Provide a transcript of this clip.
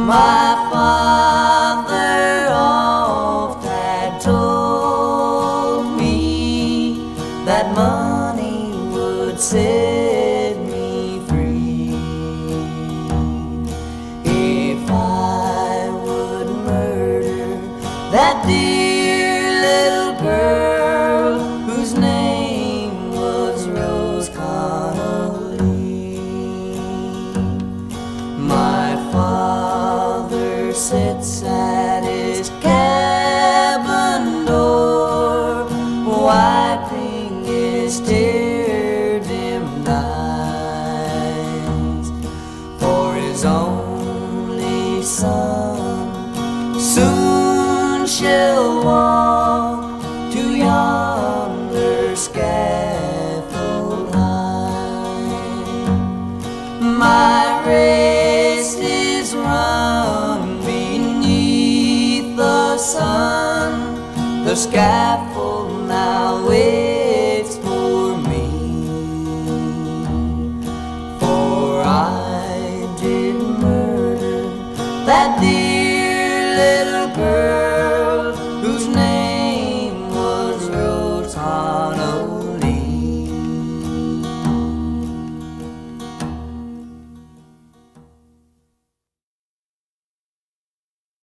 My father oft had told me that money would set me free if I would murder that dear little girl whose name was Rose Connolly. My father sits at his cabin door, wiping his tear-dimmed eyes, for his only son soon shall walk to yonder scaffold high. My race is run beneath the sun, the scaffold now waits for me, for I did murder that dear little